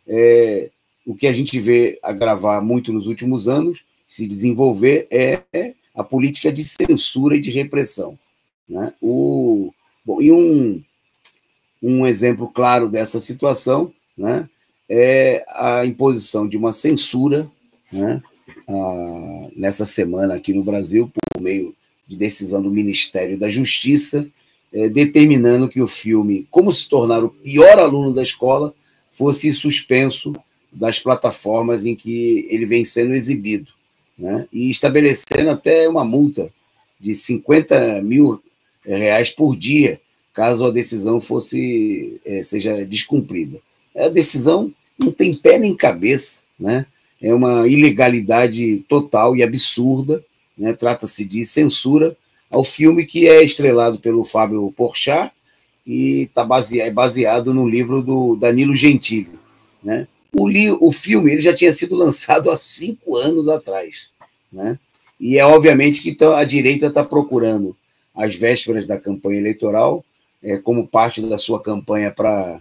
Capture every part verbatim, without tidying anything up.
é, o que a gente vê agravar muito nos últimos anos, se desenvolver, é a política de censura e de repressão, né? O, bom, e um, um exemplo claro dessa situação, né, é a imposição de uma censura, né, a, nessa semana aqui no Brasil, por meio de decisão do Ministério da Justiça, é, determinando que o filme Como se tornar o pior aluno da escola fosse suspenso das plataformas em que ele vem sendo exibido, né, e estabelecendo até uma multa de cinquenta mil reais por dia, caso a decisão fosse, é, seja descumprida. A decisão não tem pé nem cabeça, né? É uma ilegalidade total e absurda, né? Trata-se de censura ao filme que é estrelado pelo Fábio Porchat e tá baseado, é baseado no livro do Danilo Gentili, né? O, li, o filme ele já tinha sido lançado há cinco anos atrás, né? E é obviamente que a direita está procurando, às vésperas da campanha eleitoral, é, como parte da sua campanha para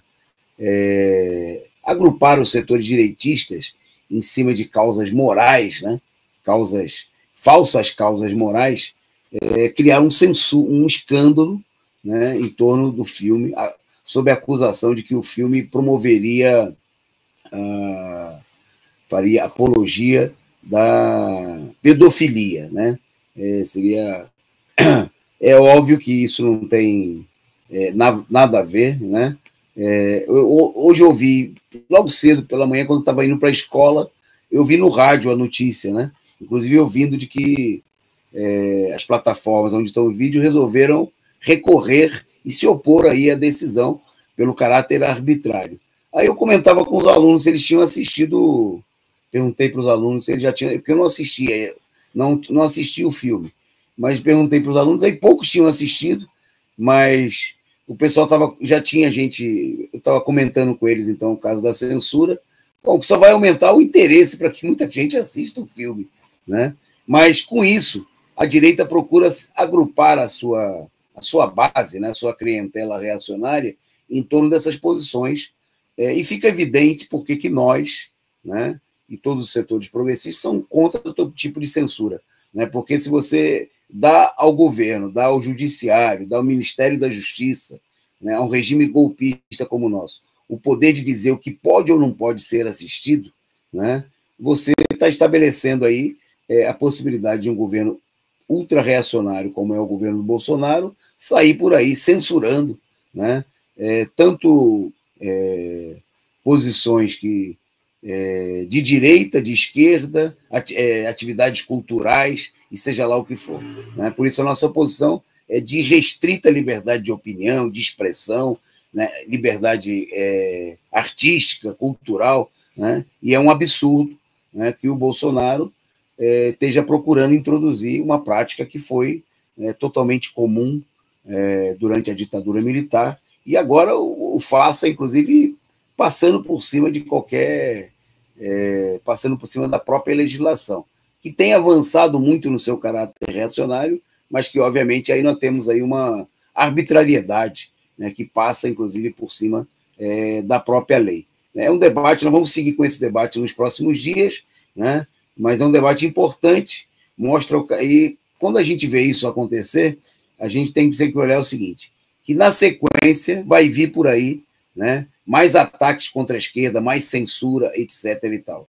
é, agrupar os setores direitistas em cima de causas morais, né? Causas, falsas causas morais, é, criar um, censur, um escândalo, né, em torno do filme, a, sob a acusação de que o filme promoveria, a, faria apologia da pedofilia, né? É, seria... É óbvio que isso não tem é, nada a ver, né? É, eu, hoje eu vi, logo cedo pela manhã, quando estava indo para a escola, eu vi no rádio a notícia, né? Inclusive ouvindo de que é, as plataformas onde estão o vídeo resolveram recorrer e se opor aí à decisão pelo caráter arbitrário. Aí eu comentava com os alunos se eles tinham assistido, perguntei para os alunos se eles já tinham, porque eu não assistia, não, não assisti o filme, mas perguntei para os alunos, aí poucos tinham assistido, mas o pessoal tava, já tinha gente, eu estava comentando com eles, então, o caso da censura, bom, que só vai aumentar o interesse para que muita gente assista o filme, né? Mas, com isso, a direita procura agrupar a sua, a sua base, né, a sua clientela reacionária em torno dessas posições, é, e fica evidente porque que nós, né, e todos os setores progressistas são contra todo tipo de censura, né? Porque se você dá ao governo, dá ao judiciário, dá ao Ministério da Justiça, né, a um regime golpista como o nosso, o poder de dizer o que pode ou não pode ser assistido, né, você está estabelecendo aí é, a possibilidade de um governo ultra-reacionário, como é o governo do Bolsonaro, sair por aí censurando, né, é, tanto é, posições que, é, de direita, de esquerda, atividades culturais, e seja lá o que for, né? Por isso a nossa posição é de restrita liberdade de opinião, de expressão, né? Liberdade é, artística, cultural, né? E é um absurdo, né, que o Bolsonaro é, esteja procurando introduzir uma prática que foi é, totalmente comum é, durante a ditadura militar e agora o, o faça, inclusive, passando por cima de qualquer... É, passando por cima da própria legislação, que tem avançado muito no seu caráter reacionário, mas que, obviamente, aí nós temos aí uma arbitrariedade, né, que passa, inclusive, por cima é, da própria lei. É um debate, nós vamos seguir com esse debate nos próximos dias, né, mas é um debate importante, mostra... E quando a gente vê isso acontecer, a gente tem que olhar o seguinte, que na sequência vai vir por aí, né, mais ataques contra a esquerda, mais censura, etc e tal.